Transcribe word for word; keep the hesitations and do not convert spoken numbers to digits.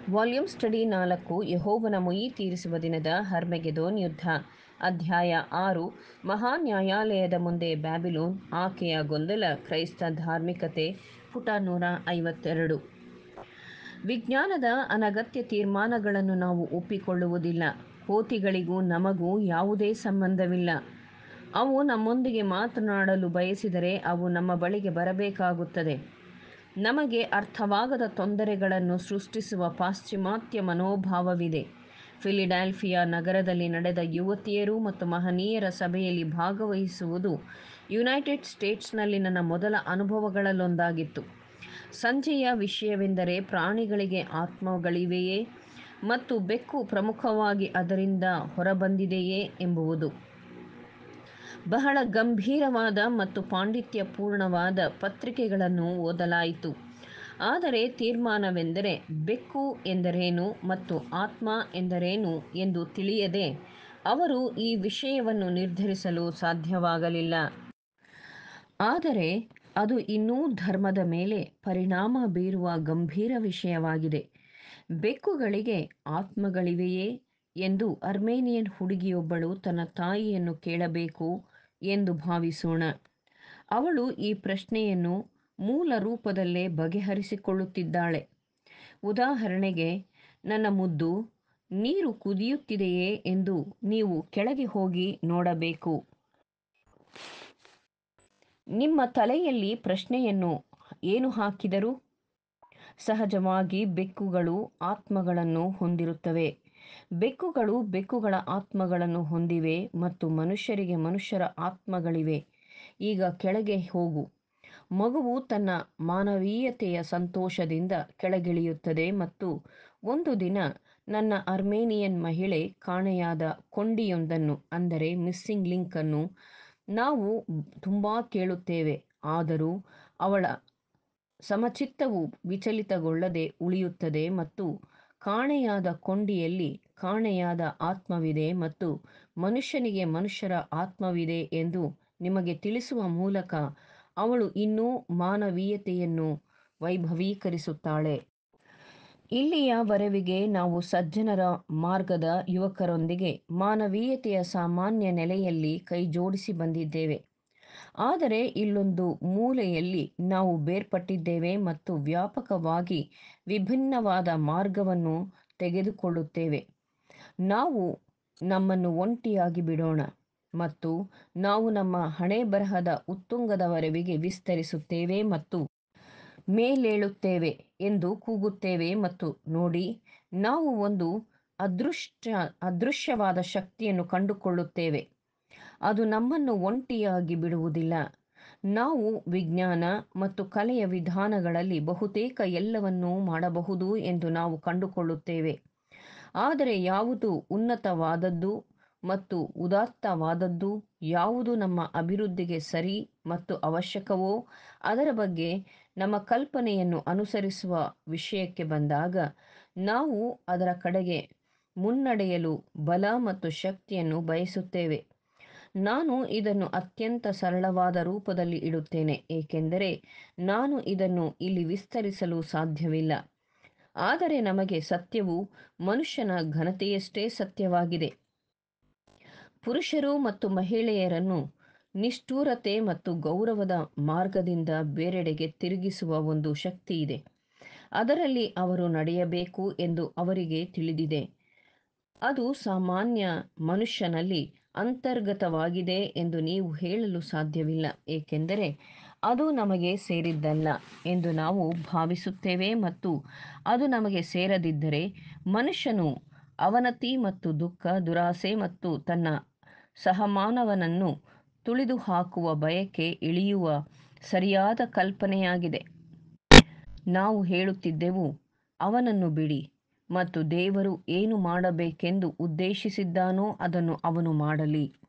Volume study ನಾಲ್ಕು ಯೆಹೋವನ ಮೊಯಿ ತೀರಿಸುವ ದಿನದ ಹರ್ಮೆಗೆದೋನ್ ಯುದ್ಧ. ಅಧ್ಯಾಯ ಆರು. ಮಹಾ ನ್ಯಾಯಾಲಯದ ಮುಂದೆ ಬ್ಯಾಬಿಲೋನ್, ಆಕೆಯ ಗೊಂದಲ. ಕ್ರೈಸ್ತ ಧಾರ್ಮಿಕತೆ, ಪುಟ ನೂರ ಐವತ್ತೆರಡು. ವಿಜ್ಞಾನದ ಅನಗತ್ಯ ತೀರ್ಮಾನಗಳನ್ನು ನಾವು ಒಪ್ಪಿಕೊಳ್ಳುವುದಿಲ್ಲ. ಕೋತಿಗಳಿಗೂ ನಮಗೂ ಯಾವುದೇ ಸಂಬಂಧವಿಲ್ಲ. ಅವು ನಮ್ಮೊಂದಿಗೆ ಮಾತನಾಡಲು ಬಯಸಿದರೆ ಅವು ನಮ್ಮ ಬಳಿಗೆ ಬರಬೇಕಾಗುತ್ತದೆ. ನಮಗೆ ಅರ್ಥವಾಗದ ತೊಂದರೆಗಳನ್ನು ಸೃಷ್ಟಿಸುವ ಪಾಶ್ಚಿಮಾತ್ಯ ಮನೋಭಾವವಿದೆ. ಫಿಲಿಡೆಲ್ಫಿಯಾ ನಗರದಲ್ಲಿ ನಡೆದ ಯುವತಿಯರು ಮತ್ತು ಮಹನೀಯರ ಸಭೆಯಲ್ಲಿ ಭಾಗವಹಿಸುವುದು ಯುನೈಟೆಡ್ ಸ್ಟೇಟ್ಸ್ನಲ್ಲಿ ನನ್ನ ಮೊದಲ ಅನುಭವಗಳಲ್ಲೊಂದಾಗಿತ್ತು. ಸಂಜೆಯ ವಿಷಯವೆಂದರೆ ಪ್ರಾಣಿಗಳಿಗೆ ಆತ್ಮಗಳಿವೆಯೇ ಮತ್ತು ಬೆಕ್ಕು ಪ್ರಮುಖವಾಗಿ ಅದರಿಂದ ಹೊರಬಂದಿದೆಯೇ ಎಂಬುದು. ಬಹಳ ಗಂಭೀರವಾದ ಮತ್ತು ಪಾಂಡಿತ್ಯಪೂರ್ಣವಾದ ಪತ್ರಿಕೆಗಳನ್ನು ಓದಲಾಯಿತು. ಆದರೆ ತೀರ್ಮಾನವೆಂದರೆ ಬೆಕ್ಕು ಎಂದರೇನು ಮತ್ತು ಆತ್ಮ ಎಂದರೇನು ಎಂದು ತಿಳಿಯದೆ ಅವರು ಈ ವಿಷಯವನ್ನು ನಿರ್ಧರಿಸಲು ಸಾಧ್ಯವಾಗಲಿಲ್ಲ. ಆದರೆ ಅದು ಇನ್ನೂ ಧರ್ಮದ ಮೇಲೆ ಪರಿಣಾಮ ಬೀರುವ ಗಂಭೀರ ವಿಷಯವಾಗಿದೆ. ಬೆಕ್ಕುಗಳಿಗೆ ಆತ್ಮಗಳಿವೆಯೇ ಎಂದು ಅರ್ಮೇನಿಯನ್ ಹುಡುಗಿಯೊಬ್ಬಳು ತನ್ನ ತಾಯಿಯನ್ನು ಕೇಳಬೇಕು ಎಂದು ಭಾವಿಸೋಣ. ಅವಳು ಈ ಪ್ರಶ್ನೆಯನ್ನು ಮೂಲ ರೂಪದಲ್ಲೇ ಬಗೆಹರಿಸಿಕೊಳ್ಳುತ್ತಿದ್ದಾಳೆ. ಉದಾಹರಣೆಗೆ, ನನ್ನ ಮುದ್ದು, ನೀರು ಕುದಿಯುತ್ತಿದೆಯೇ ಎಂದು ನೀವು ಕೆಳಗೆ ಹೋಗಿ ನೋಡಬೇಕು. ನಿಮ್ಮ ತಲೆಯಲ್ಲಿ ಪ್ರಶ್ನೆಯನ್ನು ಏನು ಹಾಕಿದರು? ಸಹಜವಾಗಿ ಬೆಕ್ಕುಗಳು ಆತ್ಮಗಳನ್ನು ಹೊಂದಿರುತ್ತವೆ. ಬೆಕ್ಕುಗಳು ಬೆಕ್ಕುಗಳ ಆತ್ಮಗಳನ್ನು ಹೊಂದಿವೆ ಮತ್ತು ಮನುಷ್ಯರಿಗೆ ಮನುಷ್ಯರ ಆತ್ಮಗಳಿವೆ. ಈಗ ಕೆಳಗೆ ಹೋಗು. ಮಗುವು ತನ್ನ ಮಾನವೀಯತೆಯ ಸಂತೋಷದಿಂದ ಕೆಳಗಿಳಿಯುತ್ತದೆ ಮತ್ತು ಒಂದು ದಿನ ನನ್ನ ಅರ್ಮೇನಿಯನ್ ಮಹಿಳೆ ಕಾಣೆಯಾದ ಕೊಂಡಿಯೊಂದನ್ನು, ಅಂದರೆ ಮಿಸ್ಸಿಂಗ್ ಲಿಂಕ್ ಅನ್ನು ನಾವು ತುಂಬ ಕೇಳುತ್ತೇವೆ. ಆದರೂ ಅವಳ ಸಮಚಿತ್ತವು ವಿಚಲಿತಗೊಳ್ಳದೆ ಉಳಿಯುತ್ತದೆ ಮತ್ತು ಕಾಣೆಯಾದ ಕೊಂಡಿಯಲ್ಲಿ ಕಾಣೆಯಾದ ಆತ್ಮವಿದೆ ಮತ್ತು ಮನುಷ್ಯನಿಗೆ ಮನುಷ್ಯರ ಆತ್ಮವಿದೆ ಎಂದು ನಿಮಗೆ ತಿಳಿಸುವ ಮೂಲಕ ಅವಳು ಇನ್ನೂ ಮಾನವೀಯತೆಯನ್ನು ವೈಭವೀಕರಿಸುತ್ತಾಳೆ. ಇಲ್ಲಿಯವರೆವಿಗೆ ನಾವು ಸಜ್ಜನರ ಮಾರ್ಗದ ಯುವಕರೊಂದಿಗೆ ಮಾನವೀಯತೆಯ ಸಾಮಾನ್ಯ ನೆಲೆಯಲ್ಲಿ ಕೈಜೋಡಿಸಿ ಬಂದಿದ್ದೇವೆ. ಆದರೆ ಇಲ್ಲೊಂದು ಮೂಲೆಯಲ್ಲಿ ನಾವು ಬೇರ್ಪಟ್ಟಿದ್ದೇವೆ ಮತ್ತು ವ್ಯಾಪಕವಾಗಿ ವಿಭಿನ್ನವಾದ ಮಾರ್ಗವನ್ನು ತೆಗೆದುಕೊಳ್ಳುತ್ತೇವೆ. ನಾವು ನಮ್ಮನ್ನು ಒಂಟಿಯಾಗಿ ಬಿಡೋಣ ಮತ್ತು ನಾವು ನಮ್ಮ ಹಣೆಬರಹದ ಉತ್ತುಂಗದವರೆವಿಗೆ ವಿಸ್ತರಿಸುತ್ತೇವೆ ಮತ್ತು ಮೇಲೇಳುತ್ತೇವೆ ಎಂದು ಕೂಗುತ್ತೇವೆ ಮತ್ತು ನೋಡಿ, ನಾವು ಒಂದು ಅದೃಶ್ಯ ಅದೃಶ್ಯವಾದ ಶಕ್ತಿಯನ್ನು ಕಂಡುಕೊಳ್ಳುತ್ತೇವೆ. ಅದು ನಮ್ಮನ್ನು ಒಂಟಿಯಾಗಿ ಬಿಡುವುದಿಲ್ಲ. ನಾವು ವಿಜ್ಞಾನ ಮತ್ತು ಕಲೆಯ ವಿಧಾನಗಳಲ್ಲಿ ಬಹುತೇಕ ಎಲ್ಲವನ್ನೂ ಮಾಡಬಹುದು ಎಂದು ನಾವು ಕಂಡುಕೊಳ್ಳುತ್ತೇವೆ. ಆದರೆ ಯಾವುದು ಉನ್ನತವಾದದ್ದು ಮತ್ತು ಉದಾತ್ತವಾದದ್ದು, ಯಾವುದು ನಮ್ಮ ಅಭಿವೃದ್ಧಿಗೆ ಸರಿ ಮತ್ತು ಅವಶ್ಯಕವೋ ಅದರ ಬಗ್ಗೆ ನಮ್ಮ ಕಲ್ಪನೆಯನ್ನು ಅನುಸರಿಸುವ ವಿಷಯಕ್ಕೆ ಬಂದಾಗ ನಾವು ಅದರ ಕಡೆಗೆ ಮುನ್ನಡೆಯಲು ಬಲ ಮತ್ತು ಶಕ್ತಿಯನ್ನು ಬಯಸುತ್ತೇವೆ. ನಾನು ಇದನ್ನು ಅತ್ಯಂತ ಸರಳವಾದ ರೂಪದಲ್ಲಿ ಇಡುತ್ತೇನೆ, ಏಕೆಂದರೆ ನಾನು ಇದನ್ನು ಇಲ್ಲಿ ವಿಸ್ತರಿಸಲು ಸಾಧ್ಯವಿಲ್ಲ. ಆದರೆ ನಮಗೆ ಸತ್ಯವು ಮನುಷ್ಯನ ಘನತೆಯಷ್ಟೇ ಸತ್ಯವಾಗಿದೆ. ಪುರುಷರು ಮತ್ತು ಮಹಿಳೆಯರನ್ನು ನಿಷ್ಠುರತೆ ಮತ್ತು ಗೌರವದ ಮಾರ್ಗದಿಂದ ಬೇರೆಡೆಗೆ ತಿರುಗಿಸುವ ಒಂದು ಶಕ್ತಿಯಿದೆ. ಅದರಲ್ಲಿ ಅವರು ನಡೆಯಬೇಕು ಎಂದು ಅವರಿಗೆ ತಿಳಿದಿದೆ. ಅದು ಸಾಮಾನ್ಯ ಮನುಷ್ಯನಲ್ಲಿ ಅಂತರ್ಗತವಾಗಿದೆ ಎಂದು ನೀವು ಹೇಳಲು ಸಾಧ್ಯವಿಲ್ಲ, ಏಕೆಂದರೆ ಅದು ನಮಗೆ ಸೇರಿದ್ದಲ್ಲ ಎಂದು ನಾವು ಭಾವಿಸುತ್ತೇವೆ ಮತ್ತು ಅದು ನಮಗೆ ಸೇರದಿದ್ದರೆ ಮನುಷ್ಯನು ಅವನತಿ ಮತ್ತು ದುಃಖ, ದುರಾಸೆ ಮತ್ತು ತನ್ನ ಸಹಮಾನವನನ್ನು ತುಳಿದುಹಾಕುವ ಬಯಕೆ ಇಳಿಯುವ ಸರಿಯಾದ ಕಲ್ಪನೆಯಾಗಿದೆ. ನಾವು ಹೇಳುತ್ತಿದ್ದೆವು, ಅವನನ್ನು ಬಿಡಿ ಮತ್ತು ದೇವರು ಏನು ಮಾಡಬೇಕೆಂದು ಉದ್ದೇಶಿಸಿದ್ದಾನೋ ಅದನ್ನು ಅವನು ಮಾಡಲಿ.